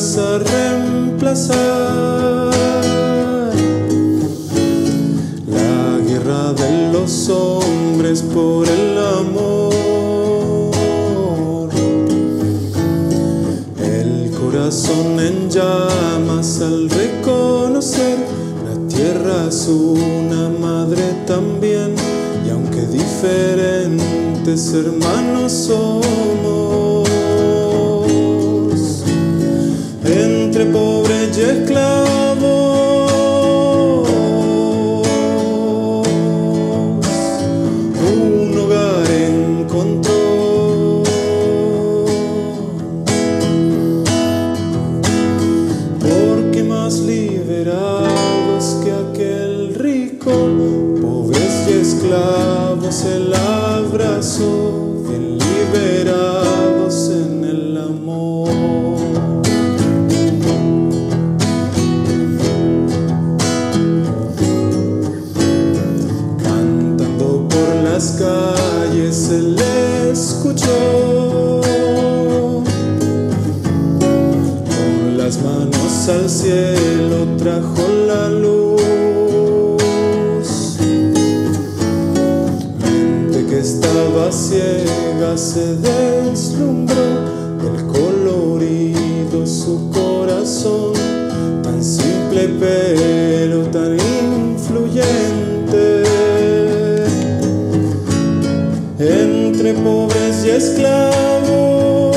vas a reemplazar la guerra de los hombres por el amor. El corazón en llamas al reconocer la tierra es una madre también, y aunque diferentes hermanos somos, entre pobres y esclavos, un hogar encontró. Porque más liberados que aquel rico, pobres y esclavos el abrazó, bien liberados en el amor. Cantando por las calles se le escuchó, con las manos al cielo trajo la luz. Mente que estaba ciega se deslumbró del colorido su corazón, tan simple pero tan influyente. Entre pobres y esclavos,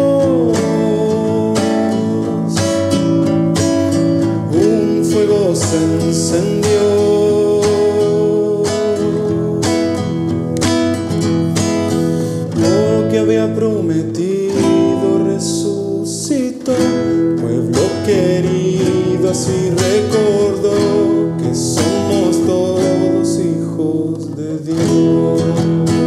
un fuego se encendió. Lo que había prometido resucitó, pueblo querido, así recordó que somos todos hijos de Dios.